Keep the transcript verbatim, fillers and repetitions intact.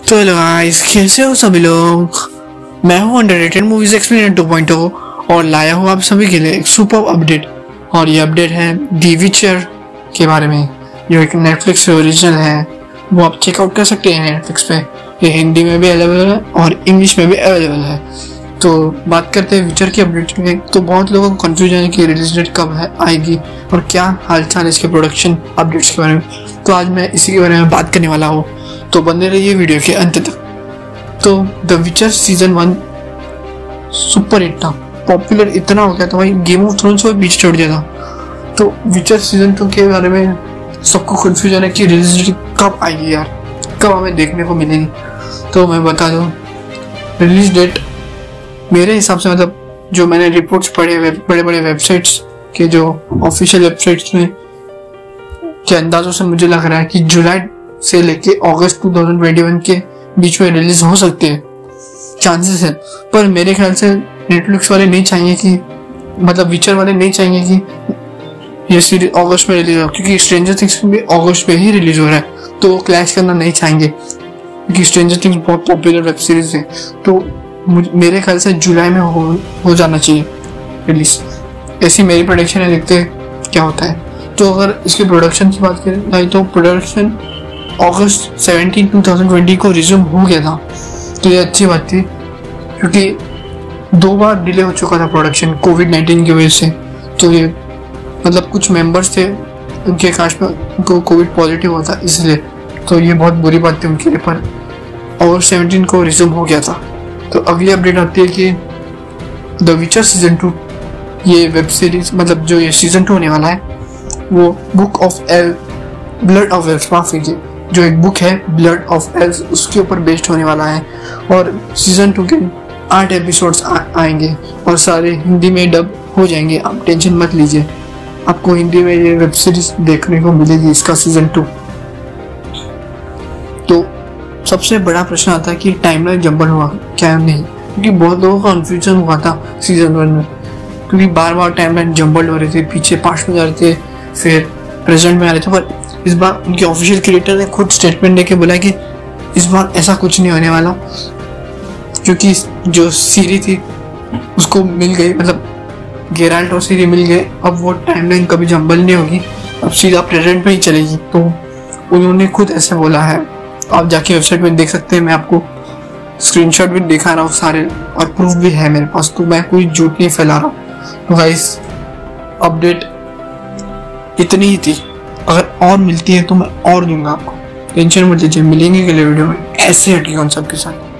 तो hello guys, कैसे हो सभी लोग। मैं हूं underrated movies explainer two point o और लाया हूं आप सभी के लिए एक सुपर अपडेट। और ये अपडेट है दी विचर के बारे में, जो एक नेटफ्लिक्स से ओरिजिनल है। वो आप चेकआउट कर सकते हैं नेटफ्लिक्स पे। ये हिंदी में भी अवेलेबल है और इंग्लिश में भी अवेलेबल है। तो बात करते हैं विचर की अपडेट में। तो बहुत लोगों को कंफ्यूजन है कि रिलीज डेट कब है आएगी और क्या हालचाल है इसके प्रोडक्शन अपडेट्स के बारे में। तो आज मैं इसी के बारे में बात करने वाला हूँ, तो बने रहिए वीडियो के अंत तक। तो the Witcher season one super hit था, पॉपुलर इतना हो गया था भाई, गेम ऑफ थ्रोन्स को बीच छोड़ दिया था। तो विचर सीजन टू के बारे में सबको कंफ्यूजन है कि रिलीज डेट कब आएगी यार, कब हमें देखने को मिलेगी। तो मैं बता दूं, रिलीज डेट मेरे हिसाब से, मतलब जो मैंने रिपोर्ट्स पढ़े बड़े बड़े वेबसाइट्स के, जो ऑफिशियल वेबसाइट्स में के अंदाजों से मुझे लग रहा है कि जुलाई से लेके अगस्त दो हज़ार इक्कीस के बीच में रिलीज हो सकते हैं, चांसेस है। पर मेरे ख्याल से नेटफ्लिक्स वाले नहीं चाहेंगे कि, मतलब विचर वाले नहीं चाहेंगे कि ये सीरीज अगस्त में रिलीज हो, क्योंकि स्ट्रेंजर थिंग्स भी अगस्त में ही रिलीज हो रहा है। तो वो क्लैश करना नहीं चाहेंगे क्योंकि स्ट्रेंजर थिंग्स बहुत पॉपुलर वेब सीरीज है। तो मेरे ख्याल से जुलाई में हो, हो जाना चाहिए रिलीज, ऐसी मेरी प्रेडिक्शन है। देखते हैं क्या होता है। तो अगर इसके प्रोडक्शन की बात करें तो प्रोडक्शन अगस्त सत्रह दो हज़ार बीस को रिज्यूम हो गया था। तो ये अच्छी बात थी, क्योंकि दो बार डिले हो चुका था प्रोडक्शन कोविड नाइन्टीन की वजह से। तो ये मतलब कुछ मेंबर्स थे उनके कास्ट में, उनको कोविड पॉजिटिव हुआ था इसलिए। तो ये बहुत बुरी बात थी उनके लिए, पर अगस्त सत्रह को रिज्यूम हो गया था। तो अगली अपडेट आती है कि द विचर सीजन टू, ये वेब सीरीज, मतलब जो ये सीजन टू होने वाला है, वो book of L blood of elves, माफ कीजिए, जो एक बुक है ब्लड ऑफ एल्स, उसके ऊपर बेस्ड होने वाला है। और सीजन टू के आठ एपिसोड्स आ, आएंगे और सारे हिंदी में डब हो जाएंगे। आप टेंशन मत लीजिए, आपको हिंदी में ये वेब सीरीज देखने को मिलेगी, इसका सीजन टू। तो सबसे बड़ा प्रश्न आता है कि टाइमलाइन जंबल हुआ क्या नहीं, क्योंकि बहुत लोगों का कंफ्यूजन हुआ था सीजन वन में, क्योंकि बार बार टाइमलाइन जंबल हो रहे थे, पीछे पास्ट में जा रहे थे, फिर प्रेजेंट में आ रहे थे। पर इस बार उनके ऑफिशियल क्रिएटर ने खुद स्टेटमेंट देके बोला कि इस बार ऐसा कुछ नहीं होने वाला, क्योंकि जो सीरी थी उसको मिल गई, मतलब गेराल्ट और सीरी मिल गए। अब वो टाइमलाइन कभी जंबल नहीं होगी, अब सीधा प्रेजेंट में ही चलेगी। तो उन्होंने खुद ऐसे बोला है, आप जाके वेबसाइट में देख सकते हैं। मैं आपको स्क्रीनशॉट भी दिखा रहा हूँ सारे, और प्रूफ भी है मेरे पास, तो मैं कोई झूठ नहीं फैला रहा। तो गाइस, अपडेट इतनी ही थी। अगर और मिलती है तो मैं और दूंगा आपको, टेंशन मत लीजिए। मिलेंगे अगले वीडियो में ऐसे हटके कॉन्सेप्ट के साथ।